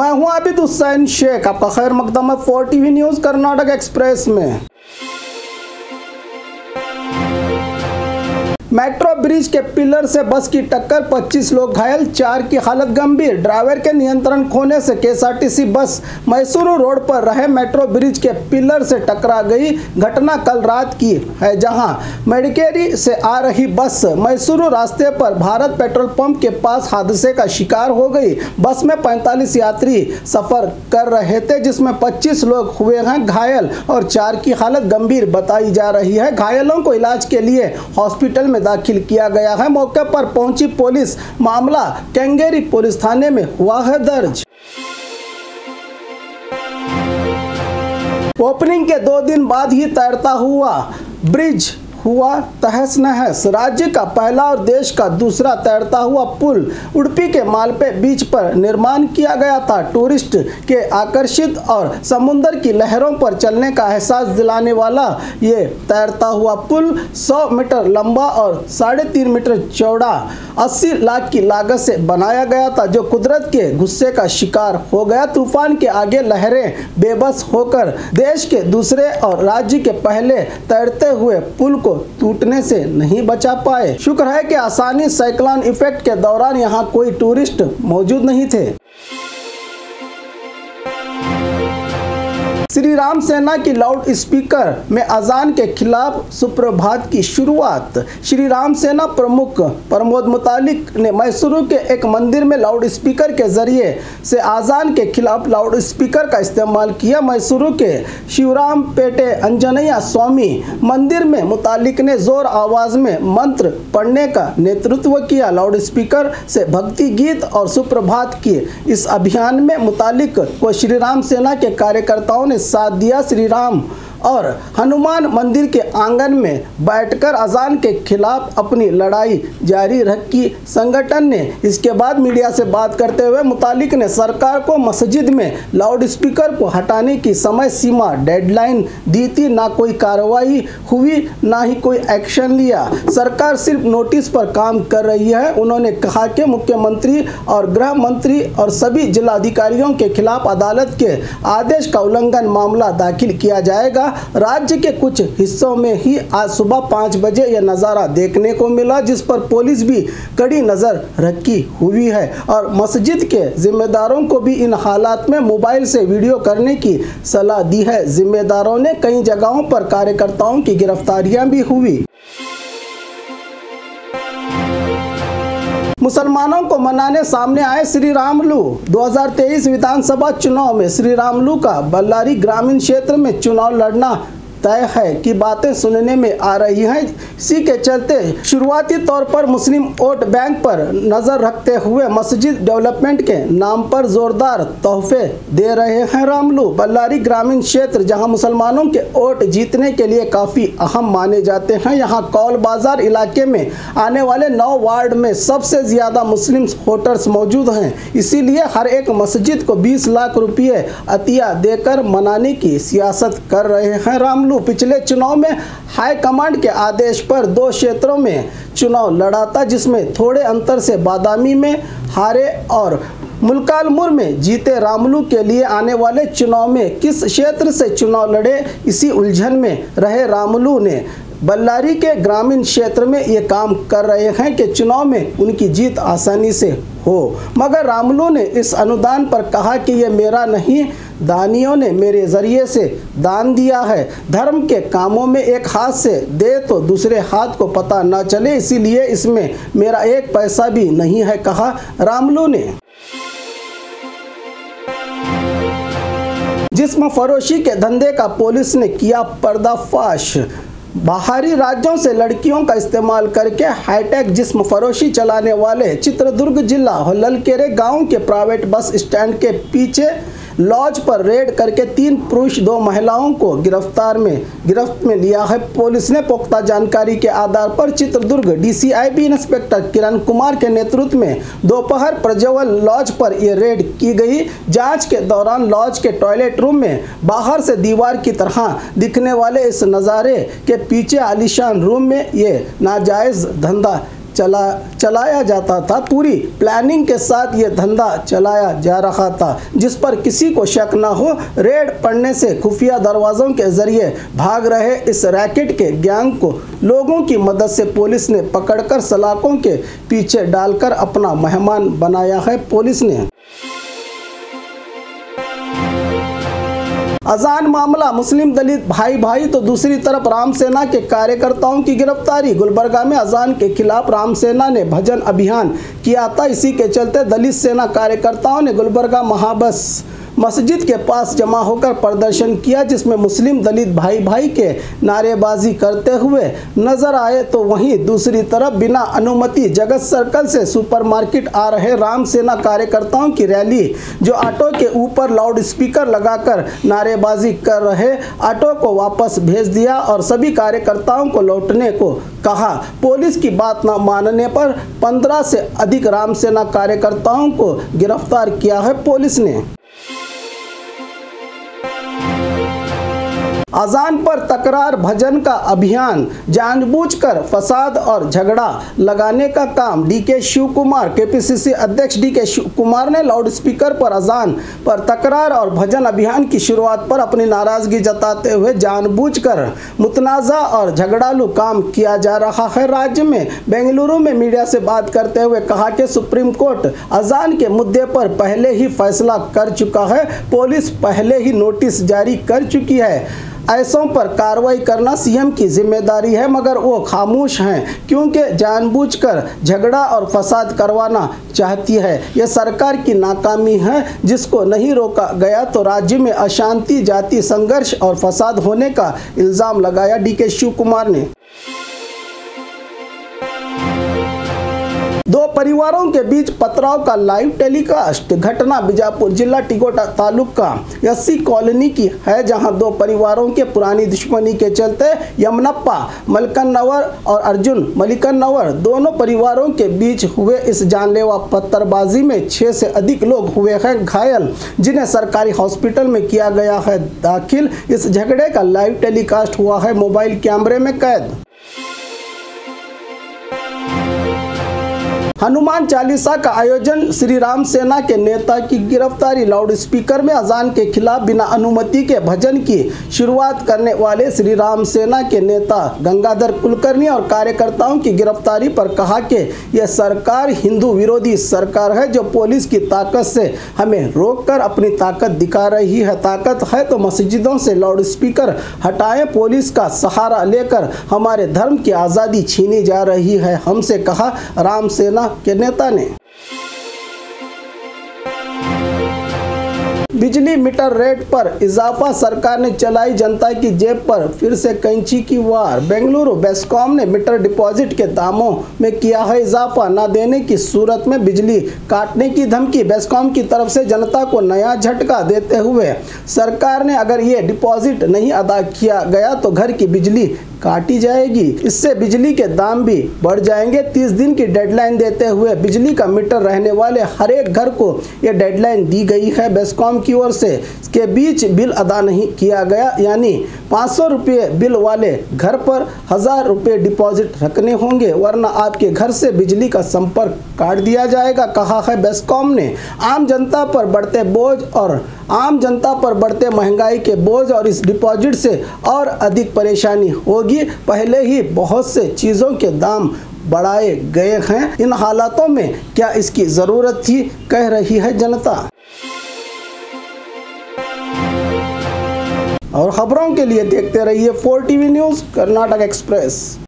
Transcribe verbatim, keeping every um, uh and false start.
मैं हूं आबिद हुसैन शेख, आपका खैर मकदम है four TV news Karnataka express में। मेट्रो ब्रिज के पिलर से बस की टक्कर, पच्चीस लोग घायल, चार की हालत गंभीर। ड्राइवर के नियंत्रण खोने से केएसआरटीसी बस मैसूरू रोड पर रहे मेट्रो ब्रिज के पिलर से टकरा गई। घटना कल रात की है, जहां मडिकेरी से आ रही बस मैसूरू रास्ते पर भारत पेट्रोल पंप के पास हादसे का शिकार हो गई। बस में पैंतालीस यात्री सफर कर रहे थे, जिसमें पच्चीस लोग हुए हैं घायल और चार की हालत गंभीर बताई जा रही है। घायलों को इलाज के लिए हॉस्पिटल में दाखिल किया गया है। मौके पर पहुंची पुलिस मामला केंगेरी पुलिस थाने में हुआ है दर्ज। ओपनिंग के दो दिन बाद ही तैरता हुआ ब्रिज हुआ तहस नहस। राज्य का पहला और देश का दूसरा तैरता हुआ पुल उडुपी के मालपे बीच पर निर्माण किया गया था। टूरिस्ट के आकर्षित और समुद्र की लहरों पर चलने का एहसास दिलाने वाला ये तैरता हुआ पुल सौ मीटर लंबा और साढ़े तीन मीटर चौड़ा अस्सी लाख की लागत से बनाया गया था, जो कुदरत के गुस्से का शिकार हो गया। तूफान के आगे लहरें बेबस होकर देश के दूसरे और राज्य के पहले तैरते हुए पुल को टूटने से नहीं बचा पाए। शुक्र है कि आसानी साइक्लोन इफेक्ट के दौरान यहाँ कोई टूरिस्ट मौजूद नहीं थे। श्री राम सेना की लाउड स्पीकर में अजान के खिलाफ सुप्रभात की शुरुआत। श्री राम सेना प्रमुख प्रमोद मुतालिक ने मैसूरू के एक मंदिर में लाउड स्पीकर के जरिए से अजान के खिलाफ लाउड स्पीकर का इस्तेमाल किया। मैसूरू के शिवराम पेटे अंजनैया स्वामी मंदिर में मुतालिक ने जोर आवाज में मंत्र पढ़ने का नेतृत्व किया। लाउड स्पीकर से भक्ति गीत और सुप्रभात किए। इस अभियान में मुतालिक को श्री राम सेना के कार्यकर्ताओं ने साथ दिया। श्री राम और हनुमान मंदिर के आंगन में बैठकर अजान के खिलाफ अपनी लड़ाई जारी रखी। संगठन ने इसके बाद मीडिया से बात करते हुए मुतालिक ने सरकार को मस्जिद में लाउड स्पीकर को हटाने की समय सीमा डेडलाइन दी थी। ना कोई कार्रवाई हुई, ना ही कोई एक्शन लिया। सरकार सिर्फ नोटिस पर काम कर रही है। उन्होंने कहा कि मुख्यमंत्री और गृह मंत्री और सभी जिलाधिकारियों के खिलाफ अदालत के आदेश का उल्लंघन मामला दाखिल किया जाएगा। राज्य के कुछ हिस्सों में ही आज सुबह पाँच बजे यह नज़ारा देखने को मिला, जिस पर पुलिस भी कड़ी नज़र रखी हुई है और मस्जिद के जिम्मेदारों को भी इन हालात में मोबाइल से वीडियो करने की सलाह दी है। जिम्मेदारों ने कई जगहों पर कार्यकर्ताओं की गिरफ्तारियां भी हुई। मुसलमानों को मनाने सामने आए श्री रामुलु। दो हज़ार तेईस विधानसभा चुनाव में श्री रामुलु का बल्लारी ग्रामीण क्षेत्र में चुनाव लड़ना तय है की बातें सुनने में आ रही हैं। इसी के चलते शुरुआती तौर पर मुस्लिम वोट बैंक पर नजर रखते हुए मस्जिद डेवलपमेंट के नाम पर जोरदार तोहफे दे रहे हैं रामुलु। बल्लारी ग्रामीण क्षेत्र जहां मुसलमानों के वोट जीतने के लिए काफ़ी अहम माने जाते हैं। यहां कौल बाजार इलाके में आने वाले नौ वार्ड में सबसे ज़्यादा मुस्लिम वोटर्स मौजूद हैं। इसीलिए हर एक मस्जिद को बीस लाख रुपये अतिया देकर मनाने की सियासत कर रहे हैं रामुलु। पिछले चुनाव में हाई कमांड के आदेश पर दो क्षेत्रों में चुनाव लड़ा था, जिसमें थोड़े अंतर से बादामी में हारे और मुलकालमुर में जीते। रामुलु के लिए आने वाले चुनाव में किस क्षेत्र से चुनाव लड़े, इसी उलझन में रहे रामुलु ने बल्लारी के ग्रामीण क्षेत्र में ये काम कर रहे हैं कि चुनाव में उनकी जीत आसानी से हो। मगर रामुलु ने इस अनुदान पर कहा कि ये मेरा नहीं, दानियों ने मेरे जरिए से दान दिया है। धर्म के कामों में एक हाथ से दे तो दूसरे हाथ को पता न चले, इसीलिए इसमें मेरा एक पैसा भी नहीं है, कहा रामुलु ने। जिस्म फरोशी के धंधे का पुलिस ने किया पर्दाफाश। बाहरी राज्यों से लड़कियों का इस्तेमाल करके हाईटेक जिस्म फरोशी चलाने वाले चित्रदुर्ग जिला ललकेरे गांव के प्राइवेट बस स्टैंड के पीछे लॉज पर रेड करके तीन पुरुष दो महिलाओं को गिरफ्तार में गिरफ्त में लिया है। पुलिस ने पुख्ता जानकारी के आधार पर चित्रदुर्ग डीसीआईबी इंस्पेक्टर किरण कुमार के नेतृत्व में दोपहर प्रज्वल लॉज पर यह रेड की गई। जांच के दौरान लॉज के टॉयलेट रूम में बाहर से दीवार की तरह दिखने वाले इस नज़ारे के पीछे आलीशान रूम में ये नाजायज़ धंधा चला चलाया जाता था। पूरी प्लानिंग के साथ ये धंधा चलाया जा रहा था, जिस पर किसी को शक न हो। रेड पड़ने से खुफिया दरवाजों के जरिए भाग रहे इस रैकेट के गैंग को लोगों की मदद से पुलिस ने पकड़कर सलाखों के पीछे डालकर अपना मेहमान बनाया है। पुलिस ने अजान मामला, मुस्लिम दलित भाई भाई तो दूसरी तरफ राम सेना के कार्यकर्ताओं की गिरफ्तारी। गुलबर्गा में अजान के खिलाफ राम सेना ने भजन अभियान किया था। इसी के चलते दलित सेना कार्यकर्ताओं ने गुलबर्गा महाबस मस्जिद के पास जमा होकर प्रदर्शन किया, जिसमें मुस्लिम दलित भाई भाई के नारेबाजी करते हुए नजर आए। तो वहीं दूसरी तरफ बिना अनुमति जगत सर्कल से सुपरमार्केट आ रहे राम सेना कार्यकर्ताओं की रैली, जो ऑटो के ऊपर लाउड स्पीकर लगाकर नारेबाजी कर रहे, ऑटो को वापस भेज दिया और सभी कार्यकर्ताओं को लौटने को कहा। पुलिस की बात न मानने पर पंद्रह से अधिक राम सेना कार्यकर्ताओं को गिरफ्तार किया है पुलिस ने। अजान पर तकरार भजन का अभियान, जानबूझकर फसाद और झगड़ा लगाने का काम। डी के शिव कुमार, के पी सी सी अध्यक्ष डी के शिव कुमार ने लाउड स्पीकर पर अजान पर तकरार और भजन अभियान की शुरुआत पर अपनी नाराजगी जताते हुए जानबूझकर मुतनाज़ा और झगड़ालू काम किया जा रहा है। राज्य में बेंगलुरु में मीडिया से बात करते हुए कहा कि सुप्रीम कोर्ट अजान के मुद्दे पर पहले ही फैसला कर चुका है। पुलिस पहले ही नोटिस जारी कर चुकी है। ऐसों पर कार्रवाई करना सीएम की जिम्मेदारी है, मगर वो खामोश हैं क्योंकि जानबूझकर झगड़ा और फसाद करवाना चाहती है। यह सरकार की नाकामी है, जिसको नहीं रोका गया तो राज्य में अशांति, जाति संघर्ष और फसाद होने का इल्ज़ाम लगाया डी के शिव कुमार ने। दो परिवारों के बीच पथराव का लाइव टेलीकास्ट। घटना बीजापुर जिला टिकोटा तालुका यस्सी कॉलोनी की है, जहां दो परिवारों के पुरानी दुश्मनी के चलते यमनप्पा मलकनवर और अर्जुन मलिकनवर दोनों परिवारों के बीच हुए इस जानलेवा पत्थरबाजी में छह से अधिक लोग हुए हैं घायल, जिन्हें सरकारी हॉस्पिटल में किया गया है दाखिल। इस झगड़े का लाइव टेलीकास्ट हुआ है मोबाइल कैमरे में कैद। हनुमान चालीसा का आयोजन, श्री राम सेना के नेता की गिरफ्तारी। लाउड स्पीकर में अजान के खिलाफ बिना अनुमति के भजन की शुरुआत करने वाले श्री राम सेना के नेता गंगाधर कुलकर्णी और कार्यकर्ताओं की गिरफ्तारी पर कहा कि यह सरकार हिंदू विरोधी सरकार है, जो पुलिस की ताकत से हमें रोककर अपनी ताकत दिखा रही है। ताकत है तो मस्जिदों से लाउड स्पीकर हटाएं। पुलिस का सहारा लेकर हमारे धर्म की आज़ादी छीनी जा रही है, हमसे कहा राम सेना के नेता ने। बिजली मीटर रेट पर इजाफा, सरकार ने चलाई जनता की जेब पर फिर से कैंची की वार। बेंगलुरु बेस्कॉम ने मीटर डिपॉजिट के दामों में किया है इजाफा। न देने की सूरत में बिजली काटने की धमकी। बेस्कॉम की तरफ से जनता को नया झटका देते हुए सरकार ने अगर ये डिपॉजिट नहीं अदा किया गया तो घर की बिजली काटी जाएगी। इससे बिजली के दाम भी बढ़ जाएंगे। तीस दिन की डेडलाइन देते हुए बिजली का मीटर रहने वाले हर एक घर को ये डेडलाइन दी गई है। बेस्कॉम की ओर से के बीच बिल अदा नहीं किया गया, यानी पाँच सौ रुपये बिल वाले घर पर हजार रुपये डिपॉजिट रखने होंगे, वरना आपके घर से बिजली का संपर्क काट दिया जाएगा, कहा है बेस्कॉम ने। आम जनता पर बढ़ते बोझ और आम जनता पर बढ़ते महंगाई के बोझ और इस डिपॉजिट से और अधिक परेशानी होगी। पहले ही बहुत से चीज़ों के दाम बढ़ाए गए हैं, इन हालातों में क्या इसकी ज़रूरत थी, कह रही है जनता। और खबरों के लिए देखते रहिए four TV news Karnataka express.